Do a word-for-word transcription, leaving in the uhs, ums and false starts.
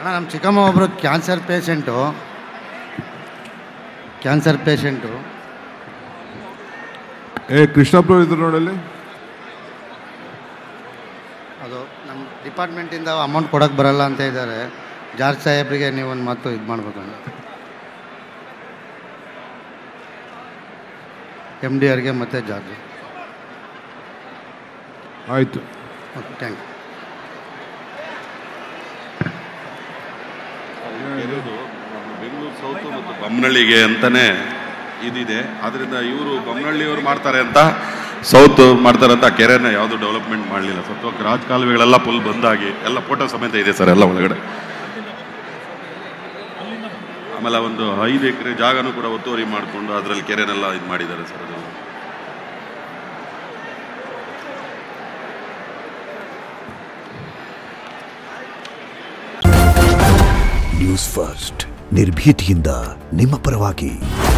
ಅಣ್ಣ ನಮ್ಮ ಚಿಕ್ಕಮ್ಮ ಒಬ್ಬರು ಕ್ಯಾನ್ಸರ್ ಪೇಷೆಂಟು ಕ್ಯಾನ್ಸರ್ ಪೇಷೆಂಟು ಏ ಕೃಷ್ಣಪ್ಪ ಇದ್ರು ನೋಡಲ್ಲಿ. ಅದು ನಮ್ಮ ಡಿಪಾರ್ಟ್ಮೆಂಟಿಂದ ಅಮೌಂಟ್ ಕೊಡೋಕ್ಕೆ ಬರಲ್ಲ ಅಂತ ಇದ್ದಾರೆ. ಜಾರ್ಜ್ ಸಾಹೇಬ್ರಿಗೆ ನೀವೊಂದು ಮಾತು ಇದು ಮಾಡ್ಬೇಕಣ್ಣ. ಎಮ್ ಡಿ ಅವ್ರಿಗೆ ಮತ್ತು ಜಾರ್ಜ್. ಆಯಿತು, okay, thank you. Bengaluru South ಮತ್ತು ಬೊಮ್ಮನಹಳ್ಳಿಗೆ ಅಂತಾನೆ ಇದಿದೆ. ಅದರಿಂದ ಇವರು ಬೊಮ್ಮನಹಳ್ಳಿಯವರು ಮಾಡ್ತಾರೆ ಅಂತ ಸೌತ್ ಮಾಡ್ತಾರೆ ಅಂತ ಕೆರೆನ ಯಾವುದು ಡೆವಲಪ್ಮೆಂಟ್ ಮಾಡಲಿಲ್ಲ. ಸ್ವಲ್ಪ ರಾಜ ಕಾಲುವೆಗಳೆಲ್ಲ ಫುಲ್ ಬಂದಾಗಿ ಎಲ್ಲ ಫೋಟೋ ಸಮೇತ ಇದೆ ಸರ್ ಎಲ್ಲ ಒಳಗಡೆ. ಆಮೇಲೆ ಒಂದು ಐದು ಎಕರೆ ಜಾಗನೂ ಕೂಡ ಒತ್ತುವರಿ ಮಾಡಿಕೊಂಡು ಅದರಲ್ಲಿ ಕೆರೆನೆಲ್ಲ ಇದು ಮಾಡಿದ್ದಾರೆ ಸರ್. ಅದೆಲ್ಲ ನ್ಯೂಸ್ ಫಸ್ಟ್ ನಿರ್ಭೀತಿಯಿಂದ ನಿಮ್ಮ ಪರವಾಗಿ.